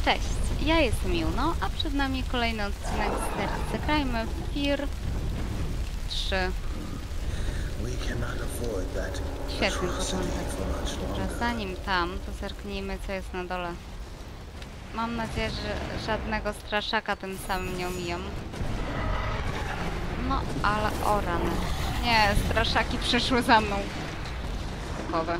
Cześć, ja jestem Juno, a przed nami kolejny odcinek z serii Zagrajmy w Fear 3. Świetny początek. Dobra, zanim tam, to zerknijmy, co jest na dole. Mam nadzieję, że żadnego straszaka tym samym nie omijam. No, ale o rany. Nie, straszaki przyszły za mną. Typowe.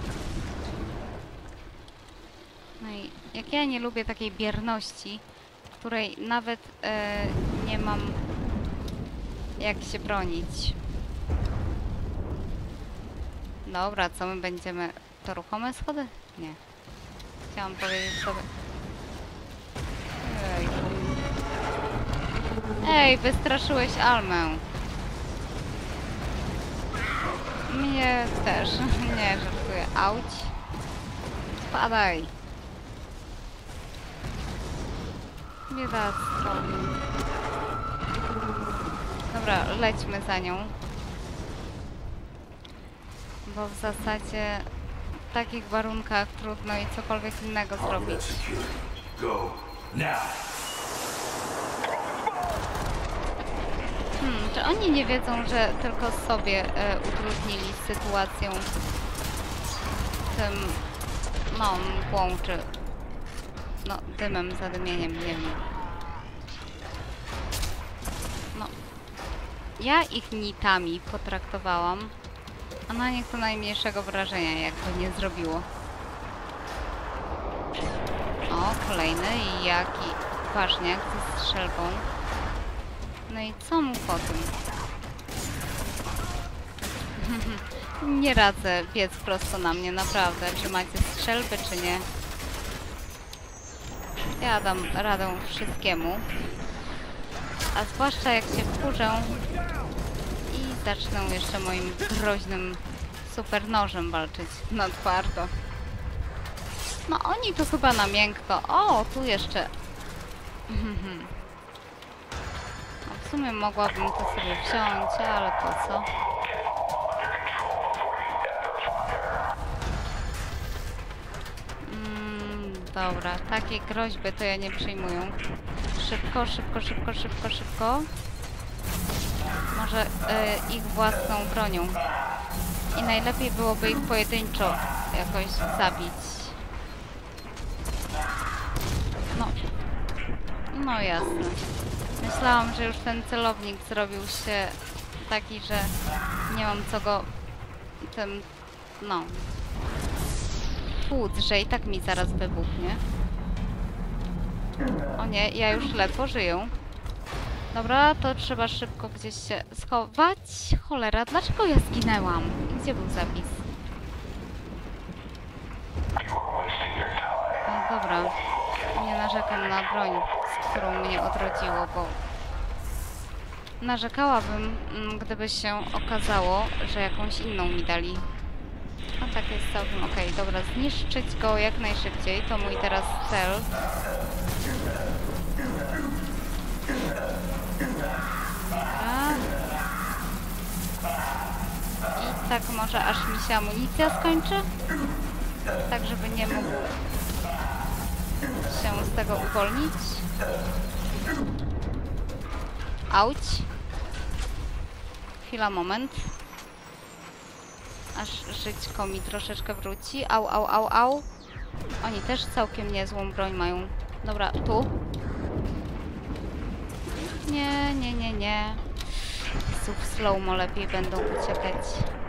No i jak ja nie lubię takiej bierności, której nawet nie mam jak się bronić. Dobra, co my będziemy... To ruchome schody? Nie. Chciałam powiedzieć sobie... Ej, wystraszyłeś Almę. Mnie też. Nie, żartuję. Auć. Spadaj. Biedactwo. Dobra, lećmy za nią. Bo w zasadzie w takich warunkach trudno i cokolwiek innego zrobić. Czy oni nie wiedzą, że tylko sobie utrudnili sytuację tym, no, mgłą, czy no, dymem, zadymieniem, nie wiem. No, ja ich nitami potraktowałam, a na nich to najmniejszego wrażenia jakby nie zrobiło. O, kolejny i jaki ważniak ze strzelbą. No i co mu po tym? Nie radzę biec prosto na mnie, naprawdę. Czy macie strzelby, czy nie? Ja dam radę wszystkiemu. A zwłaszcza jak się wkurzę i zacznę jeszcze moim groźnym super nożem walczyć na twardo. No oni tu chyba na miękko. O, tu jeszcze. No, w sumie mogłabym to sobie wziąć, ale po co? Dobra, takie groźby to ja nie przyjmuję. Szybko, szybko, szybko, szybko, szybko. Może ich własną bronią. I najlepiej byłoby ich pojedynczo jakoś zabić. No. No jasne. Myślałam, że już ten celownik zrobił się taki, że nie mam co go tym, no, płuc, że i tak mi zaraz wybuchnie. O nie, ja już ledwo żyję. Dobra, to trzeba szybko gdzieś się schować. Cholera, dlaczego ja zginęłam? Gdzie był zapis? No dobra, nie narzekam na broń, z którą mnie odrodziło, bo narzekałabym, gdyby się okazało, że jakąś inną mi dali. A tak jest całkiem okej. Dobra, zniszczyć go jak najszybciej. To mój teraz cel. Dobra. I tak może aż mi się amunicja skończy? Tak, żeby nie mógł się z tego uwolnić. Auć. Chwila, moment. Aż żyćko mi troszeczkę wróci. Au, au, au, au. Oni też całkiem niezłą broń mają. Dobra, tu. Nie, nie, nie, nie. W slow-mo lepiej będą uciekać.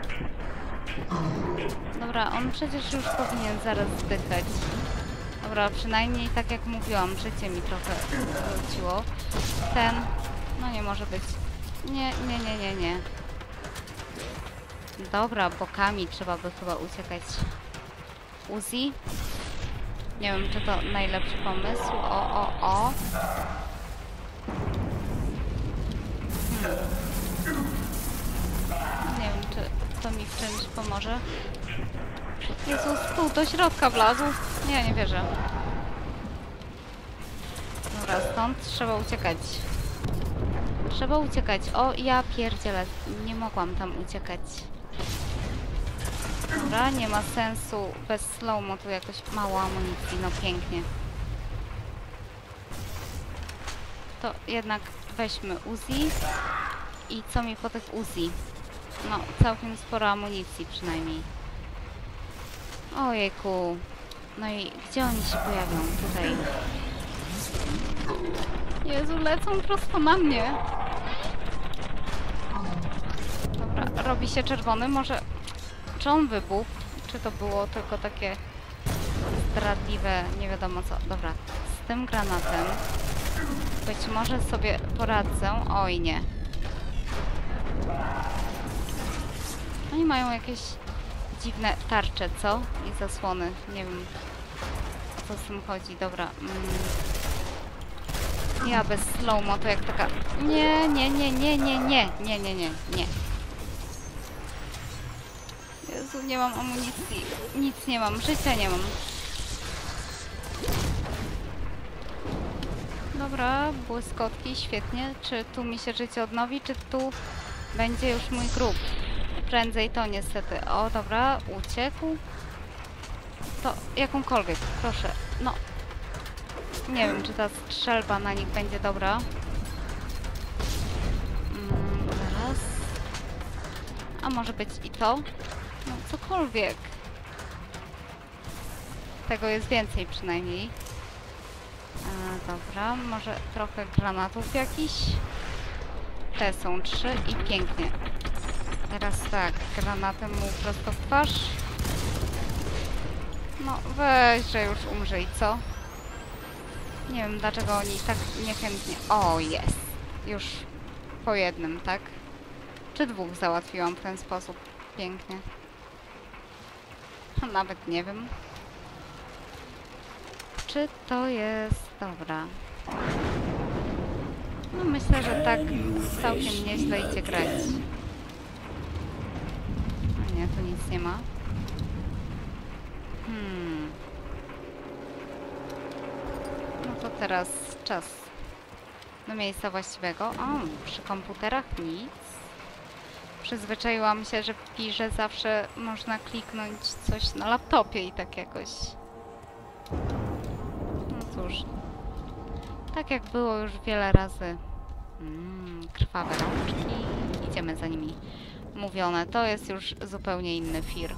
Dobra, on przecież już powinien zaraz zdychać. Dobra, przynajmniej tak jak mówiłam, życie mi trochę wróciło. Ten... No nie może być. Nie, nie, nie, nie, nie. Dobra, bokami trzeba by chyba uciekać. Uzi? Nie wiem, czy to najlepszy pomysł. O. Nie wiem, czy to mi w czymś pomoże. Jezus, tu do środka wlazł. Nie, nie wierzę. Dobra, stąd trzeba uciekać. Trzeba uciekać. O, ja pierdzielę. Nie mogłam tam uciekać. Dobra, nie ma sensu bez slow-mo, tu jakoś mało amunicji, no pięknie. to jednak weźmy Uzi. I co mi po tych Uzi? No, całkiem sporo amunicji przynajmniej. Ojejku. No i gdzie oni się pojawią? Tutaj. Jezu, lecą prosto na mnie. Dobra, robi się czerwony. Może... Czy on wybuchł? Czy to było tylko takie zdradliwe, nie wiadomo co. Dobra, z tym granatem być może sobie poradzę. Oj, nie. Oni mają jakieś dziwne tarcze, co? I zasłony. Nie wiem, o co z tym chodzi. Dobra. Ja bez slow-mo to jak taka... Nie. Jezu, nie mam amunicji. Nic nie mam. Życia nie mam. Dobra, błyskotki, świetnie. Czy tu mi się życie odnowi, czy tu będzie już mój grób? Prędzej to niestety. O, dobra, uciekł. To jakąkolwiek, proszę. No. Nie wiem, czy ta strzelba na nich będzie dobra. Zaraz. A może być i to? No, cokolwiek. Tego jest więcej przynajmniej. Dobra, może trochę granatów jakiś. Te są 3 i pięknie. Teraz tak, granatem mu prosto w twarz. No weź, że już umrze i co? Nie wiem, dlaczego oni tak niechętnie... O, jest! Już po jednym, tak? Czy 2 załatwiłam w ten sposób? Pięknie. Nawet nie wiem. Czy to jest... Dobra. No myślę, że tak całkiem nieźle idzie grać. A nie, tu nic nie ma. No to teraz czas do miejsca właściwego. O, przy komputerach nic. Przyzwyczaiłam się, że w pirze zawsze można kliknąć coś na laptopie i tak jakoś... No cóż. Tak jak było już wiele razy. Krwawe rączki. Idziemy za nimi. Mówione. To jest już zupełnie inny fir.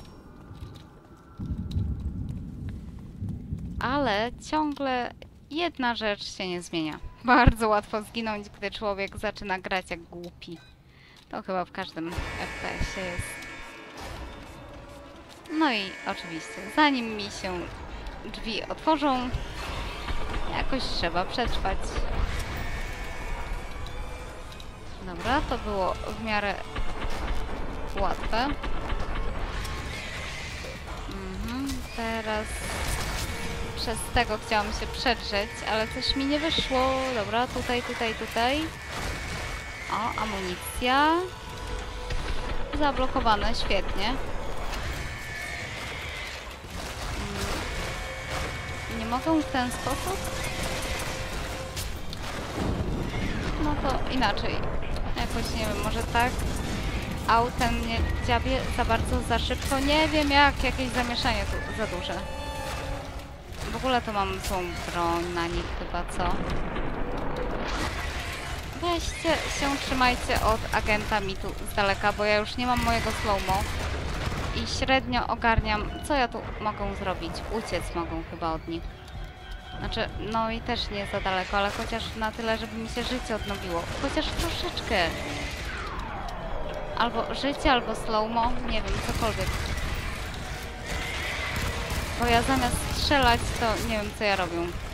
Ale ciągle jedna rzecz się nie zmienia. Bardzo łatwo zginąć, gdy człowiek zaczyna grać jak głupi. To chyba w każdym FPS-ie jest. No i oczywiście, zanim mi się drzwi otworzą, jakoś trzeba przetrwać. Dobra, to było w miarę łatwe. Teraz przez tego chciałam się przedrzeć, ale coś mi nie wyszło. Dobra, tutaj. O, amunicja. Zablokowane, świetnie. Nie mogę w ten sposób? No to inaczej. Jakoś, nie wiem, może tak. Autem mnie dziabie za bardzo, za szybko. Nie wiem jak, jakieś zamieszanie tu za duże. W ogóle to mam złą broń na nich chyba, co? Weźcie się, trzymajcie od agenta mi tu z daleka, bo ja już nie mam mojego slow-mo. I średnio ogarniam, co ja tu mogę zrobić. Uciec mogę chyba od nich. Znaczy, no i też nie za daleko, ale chociaż na tyle, żeby mi się życie odnowiło. Chociaż troszeczkę. Albo życie, albo slow-mo. Nie wiem, cokolwiek. Bo ja zamiast strzelać, to nie wiem, co ja robię.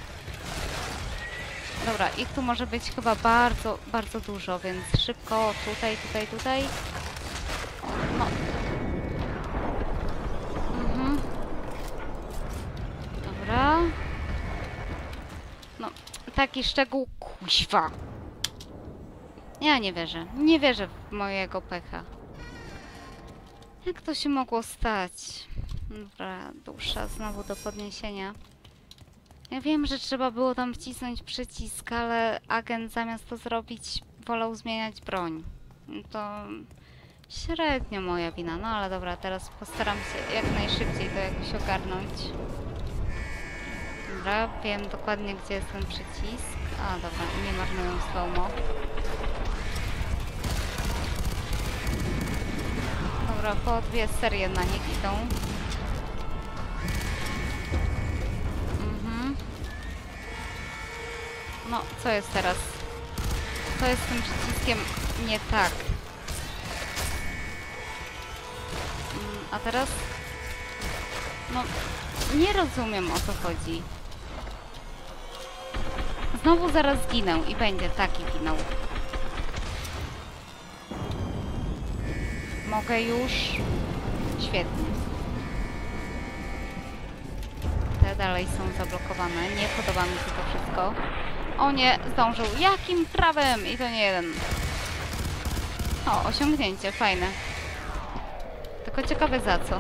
Dobra, ich tu może być chyba bardzo, bardzo dużo, więc szybko tutaj. No. Dobra. No, taki szczegół, kuźwa. Ja nie wierzę. Nie wierzę w mojego pecha. Jak to się mogło stać? Dobra, dusza znowu do podniesienia. Ja wiem, że trzeba było tam wcisnąć przycisk, ale agent zamiast to zrobić, wolał zmieniać broń. To średnio moja wina, no ale dobra, teraz postaram się jak najszybciej to jakoś ogarnąć. Dobra, wiem dokładnie, gdzie jest ten przycisk. A, dobra, nie marnują slow-mo. Dobra, po 2 serie na nich idą. No, co jest teraz? Co jest z tym przyciskiem nie tak? A teraz? No, nie rozumiem, o co chodzi. Znowu zaraz zginę i będzie taki finał. Mogę już? Świetnie. Te dalej są zablokowane. Nie podoba mi się to wszystko. O nie, zdążył. Jakim prawem? I to nie jeden. O, osiągnięcie, fajne. Tylko ciekawe za co.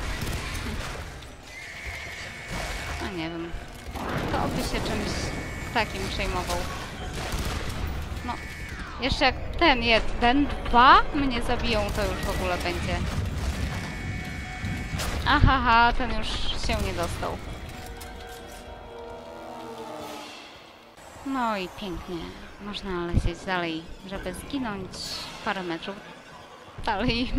No nie wiem. To by się czymś takim przejmował. No. Jeszcze jak ten jeden, 2 mnie zabiją, to już w ogóle będzie. Ahaha, ten już się nie dostał. No i pięknie. Można lecieć dalej, żeby zginąć parę metrów dalej.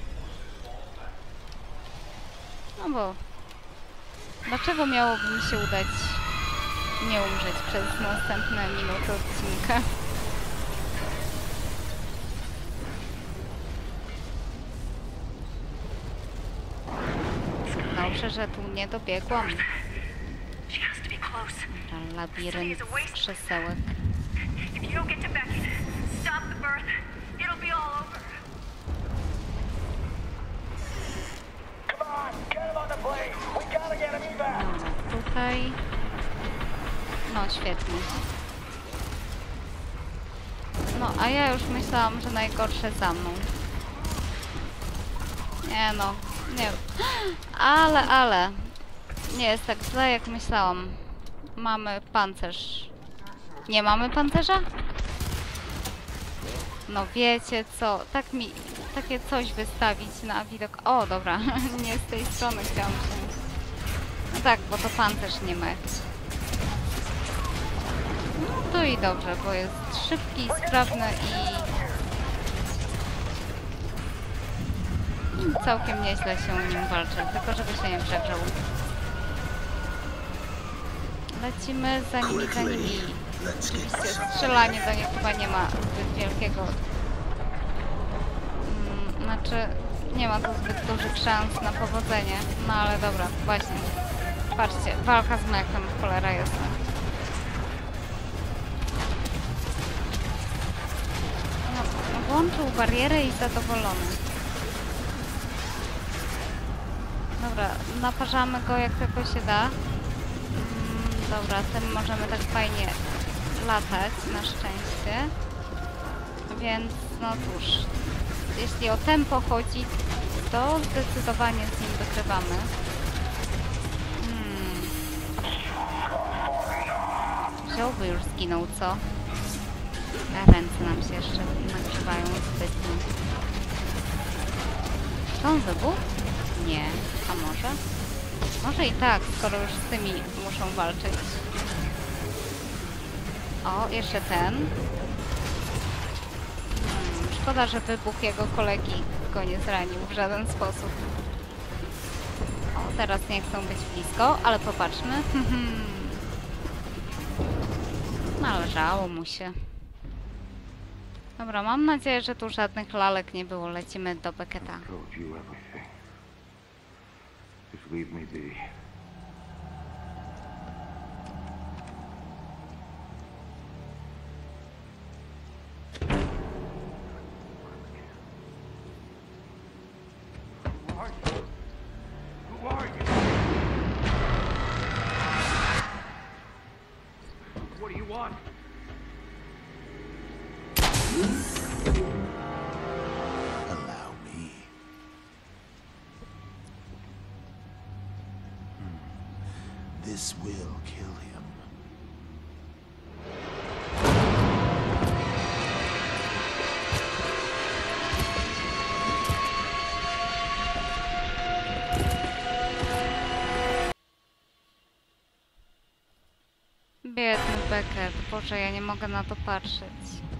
No bo... Dlaczego miałoby mi się udać nie umrzeć przez następne minuty odcinka? Dobrze, że tu nie dobiegłam. Labirynt z krzesełek. Tutaj. No, świetnie. No, a ja już myślałam, że najgorsze za mną. Nie no, nie. Ale. Nie jest tak źle, jak myślałam. Mamy pancerz. Nie mamy pancerza? No wiecie co, tak mi takie coś wystawić na widok. O, dobra, nie z tej strony chciałam się. No tak, bo to pancerz nie mech. No to i dobrze, bo jest szybki, sprawny i całkiem nieźle się nim walczy, tylko żeby się nie przegrzał. Lecimy za nimi. Oczywiście strzelanie do nich chyba nie ma zbyt wielkiego... Znaczy, nie ma tu zbyt dużych szans na powodzenie. No ale dobra, właśnie. Patrzcie, walka z mechem, cholera jasna. No, włączył barierę i zadowolony. Dobra, naparzamy go jak tylko się da. Dobra, tym możemy tak fajnie latać, na szczęście. Więc, no cóż, jeśli o tempo chodzi, to zdecydowanie z nim wygrywamy. Wziąłby już zginął, co? A ręce nam się jeszcze nagrzewają zbytnio. Czy on wybuchł? Nie. A może? Może i tak, skoro już z tymi muszą walczyć. O, jeszcze ten. Szkoda, że wybuch jego kolegi go nie zranił w żaden sposób. O, teraz nie chcą być blisko, ale popatrzmy. Należało mu się. Dobra, mam nadzieję, że tu żadnych lalek nie było. Lecimy do Becketa. Leave me be. Who are you? What do you want? Allow me. This will kill him. Biedny Beckett. Boże, ja nie mogę na to patrzeć.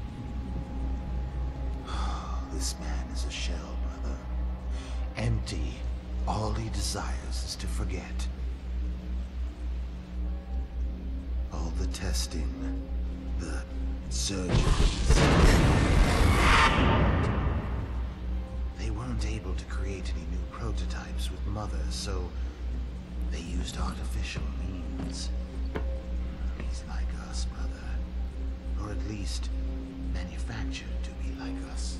This man is a shell, brother. Empty. All he desires is to forget. All the testing, the surgeries. They weren't able to create any new prototypes with Mother, so they used artificial means. He's like us, brother. Or at least manufactured to be like us.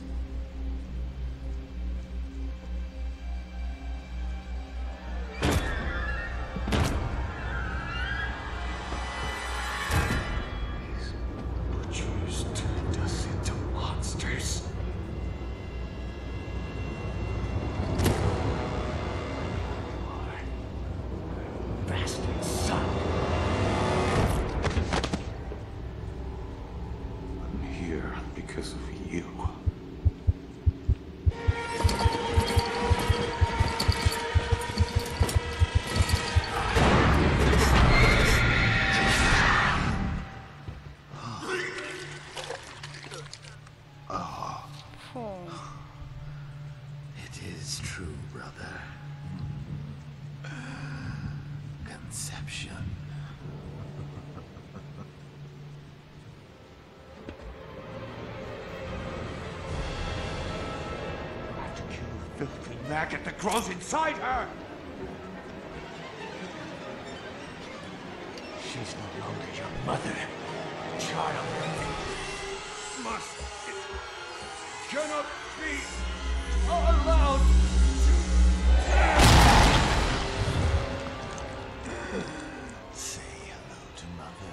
These butchers turned us into monsters. Bastard son. I'm here because of you. Fu. It is true, brother. Conception. I have to kill the filthy maggot that grows inside her! She's no longer your mother, child. Must. It cannot be allowed. Say hello to Mother.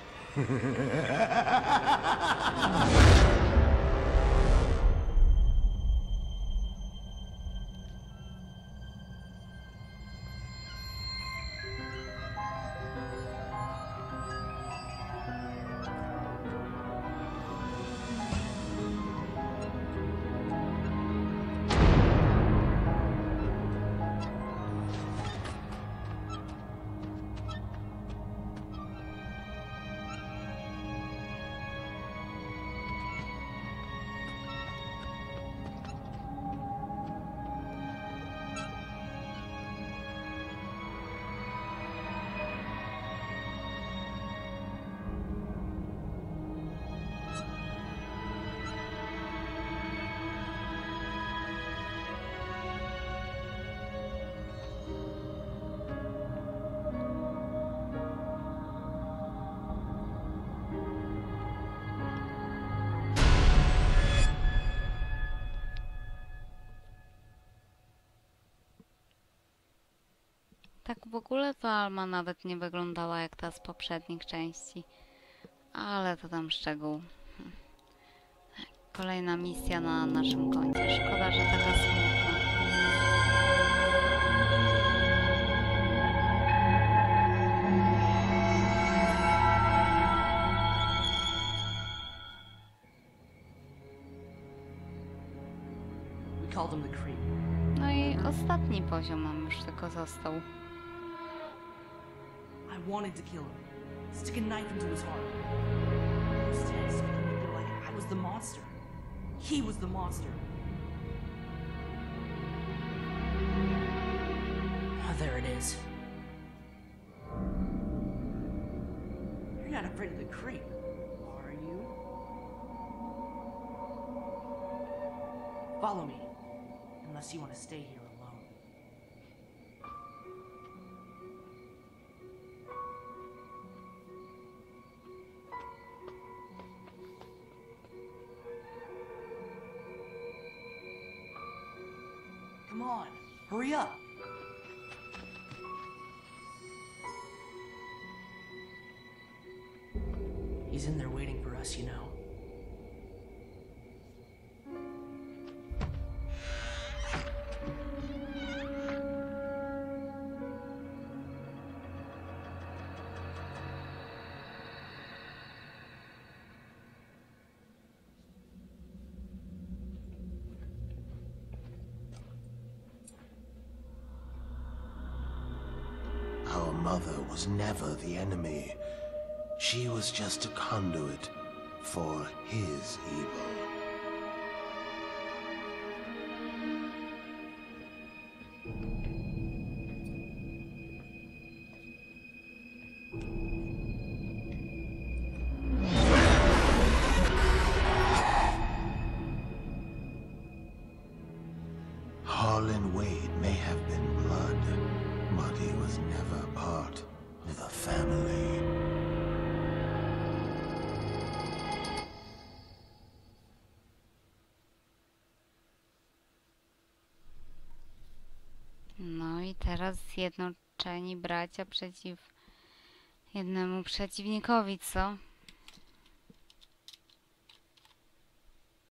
Tak w ogóle to Alma nawet nie wyglądała jak ta z poprzednich części. Ale to tam szczegół. Kolejna misja na naszym koncie. Szkoda, że taka smutna. We called him the Creep. No i ostatni poziom nam już tylko został. I wanted to kill him. Stick a knife into his heart. Instead, so he would feel like I was the monster. He was the monster. Ah, there it is. You're not afraid of the Creep, are you? Follow me. Unless you want to stay here alone. Come on, hurry up. He's in there waiting for us, you know. Our mother was never the enemy. She was just a conduit for his evil. Harlan Wade may have been blood, but he was never part of the family. No i teraz zjednoczeni bracia przeciw jednemu przeciwnikowi, co?